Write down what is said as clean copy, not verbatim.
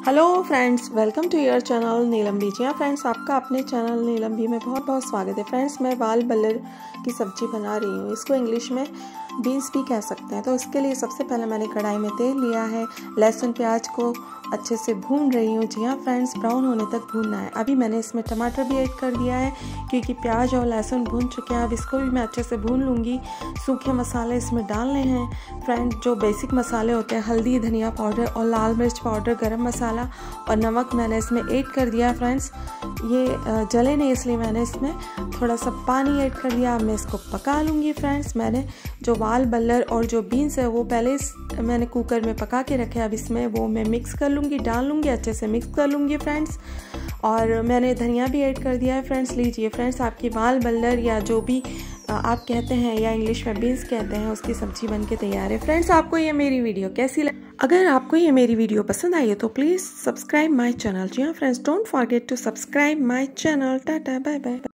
Hello friends, welcome to your channel Neelam B. जी हाँ friends, आपका अपने चैनल नीलम बी में बहुत बहुत स्वागत है। फ्रेंड्स, मैं वाल बल्लर की सब्ज़ी बना रही हूँ। इसको इंग्लिश में बीन्स भी कह सकते हैं। तो इसके लिए सबसे पहले मैंने कढ़ाई में तेल लिया है। लहसुन प्याज को अच्छे से भून रही हूँ। जी हाँ फ्रेंड्स, ब्राउन होने तक भूनना है। अभी मैंने इसमें टमाटर भी ऐड कर दिया है क्योंकि प्याज और लहसुन भून चुके हैं। अब इसको भी मैं अच्छे से भून लूँगी। सूखे मसाले इसमें डालने हैं फ्रेंड, जो बेसिक मसाले होते हैं, हल्दी, धनिया पाउडर और लाल मिर्च पाउडर, गरम मसाला और नमक मैंने इसमें ऐड कर दिया। फ्रेंड्स, ये जले नहीं इसलिए मैंने इसमें थोड़ा सा पानी ऐड कर दिया। अब मैं इसको पका लूँगी। फ्रेंड्स, मैंने जो वाल बल्लर और जो बीन्स है वो पहले मैंने कुकर में पका के रखे। अब इसमें वो मैं मिक्स कर लूँगी, डाल लूँगी, अच्छे से मिक्स कर लूँगी फ्रेंड्स। और मैंने धनिया भी ऐड कर दिया है। फ्रेंड्स, लीजिए फ्रेंड्स, आपकी वाल बल्लर या जो भी आप कहते हैं या इंग्लिश में बीन्स कहते हैं, उसकी सब्जी बनके तैयार है। फ्रेंड्स, आपको ये मेरी वीडियो कैसी लगी? अगर आपको ये मेरी वीडियो पसंद आई है तो प्लीज़ सब्सक्राइब माय चैनल। जी हाँ friends, don't forget to subscribe my channel. Tata, bye bye.